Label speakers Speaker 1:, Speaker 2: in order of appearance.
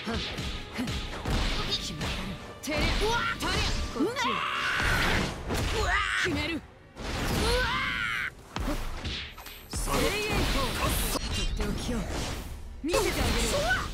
Speaker 1: 決める。てりゃたりゃこっち決める。精鋭砲とっておきを見せてあげるわ。